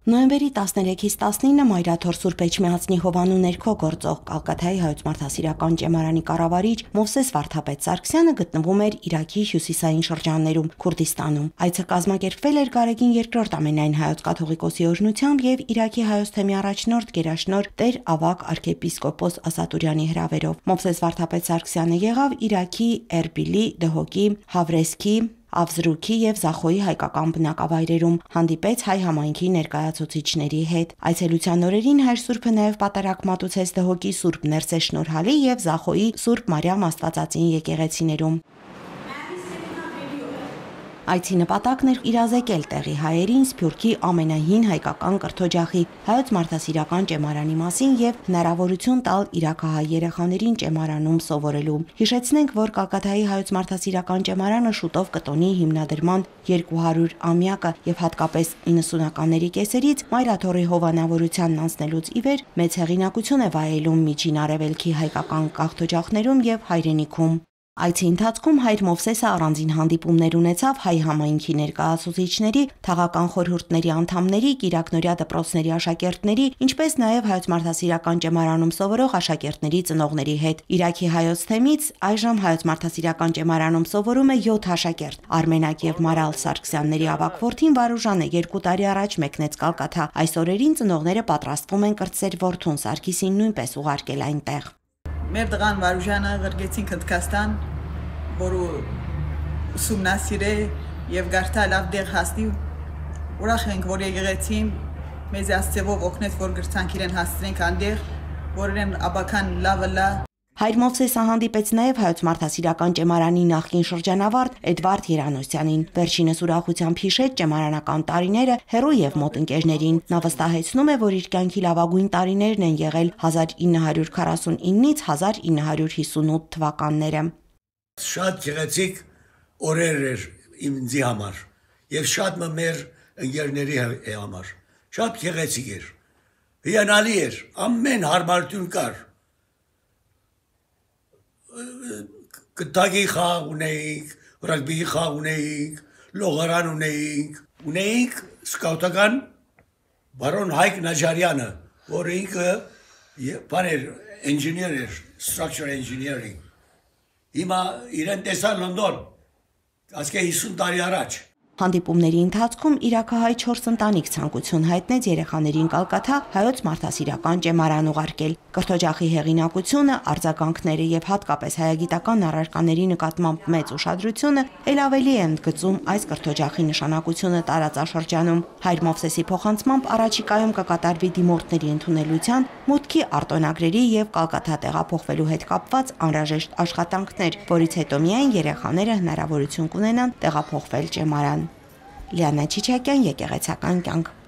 Նոյեմբերի 13-ից 19-ը Մայրաթոր Սուրբ Էջմիածնի հովանու ներքո գործող Կալկաթայի հայոց մարդասիրական ճեմարանի կառավարիչ Մովսես Վարդապետ Սարգսյանը գտնվում էր Իրաքի հյուսիսային շրջաններում Քուրդիստանում։ Այցը կազմակերպվել էր Գարեգին II ամենայն հայոց կաթողիկոսի օրհնությամբ եւ Իրաքի հայոց թեմի առաջնորդ գերաշնորհ Տեր Ավագ arczepiskopos Ասատուրյանի հրավերով։ Մովսես Վարդապետ Սարգսյանը եղավ Իրաքի Էրբիլի, Դհոկի, Հավրեսքի, Ավզրուքի եւ Զախոյի հայկական բնակավայրերում, հանդիպեց հայ համայնքի ներկայացուցիչների հետ։ Այցելության օրերին Հայր Սուրբը նաեւ պատարագ մատուցեց Դհոկի Սուրբ Ներսես Շնորհալի եւ Զախոյի Սուրբ Մարիամ Աստվածածին եկեղեցիներում։ Այցի նպատակն էր իրազեկել տեղի հայերին Սփյուռքի ամենահին հայկական կրթօջախի հայոց մարդասիրական ճեմարանի մասին եւ հնարավորություն տալ իրաքահայ երեխաներին ճեմարանում սովորելու։ Հիշեցնենք, որ Կալկաթայի հայոց մարդասիրական ճեմարանը շուտով կտոնի հիմնադրման 200-ամյակը եւ հատկապես 90-ականների կեսերից Մայրաթորի հովանավորությանն անցնելուց ի վեր մեծ հեղինակություն է վայելում Միջին Արևելքի հայկական կաղթօջախներում եւ հայրենիքում։ Այցի ընթացքում Հայր Մովսեսը առանձին հանդիպումներ ունեցավ հայ համայնքի ներկայացուցիչների, թաղական խորհուրդների անդամների, կիրակնորյա դպրոցների աշակերտների, ինչպես նաև հայոց մարդասիրական ճեմարանում սովորող աշակերտների ծնողների հետ։ Իրաքի հայոց թեմից այժմ հայոց մարդասիրական ճեմարանում սովորում է 7 աշակերտ։ Արմենակ եւ Մարալ Սարգսյանների ավագ որդին Վարուժանը 2 տարի առաջ մեկնեց Կալկաթա։ Այս օրերին ծնողները պատրաստվում են կրտսեր որդուն Սարգիսին նույնպես ուղարկել այնտեղ։ Մեր տղան Վարուժանը ղրգեցին Քնդկաստան, որը ուսումնասիրե եւ գարտա լավ դեղ հասնի։ Ուրախ ենք, որ եկեղեցին մեզ աստծեով օգնեց, որ գրցանք իրեն հասցնենք այնտեղ, որն աբական լավը լա։ Հայր Մովսեսը հանդիպեց նաև հայոց մարդասիրական ճեմարանի նախկին շրջանավարտ Էդվարդ Երանոսյանին։ Վերջինս ուրախությամբ հիշեց ճեմարանական տարիները հեռու եւ մոտ ընկերներին։ Նա վստահեցնում է, որ իր կյանքի լավագույն տարիներն են եղել 1949-ից 1958 թվականները։ Շատ գեղեցիկ օրեր էր ինձի համար եւ շատ մեր ընկերների համար։ Շատ գեղեցիկ էր։ Հիանալի էր, ամեն հարմարություն կար։ Կտագի խաղ ունեինք, ռագբի խաղ ունեինք, լողարան ունեինք սկաուտական բարոն Հայկ Նաջարյանը, որ ինքը բաներ ինժեներ էր, structural engineering։ Հիմա իրեն տեսա Լոնդոն, ասկե 50 տարի առաջ։ Հանդիպումների ընթացքում իրաքահայ 4 ընտանիք ցանկություն հայտնեց երեխաներին Կալկաթա հայոց մարդասիրական ճեմարան ուղարկել։ Կրթօջախի հեղինակությունը, արձագանքները եւ հատկապես հայագիտական առարկաների նկատմամբ մեծ ուշադրությունը ել ավելի է ընդգծում այս կրթօջախի նշանակությունը տարածաշրջանում։ Հայր Մովսեսի փոխանցմամբ առաջիկայում կկատարվի դիմորդների ընդունելության, մուտքի արտոնագրերի եւ Կալկաթա տեղափոխվելու հետ կապված անհրաժեշտ աշխատանքներ, որից հետո միայն երեխաները հնարավորություն կունենան տեղափոխվել ճեմարան։ Լիանա Չիչակյան, Եկեղեցական կյանք։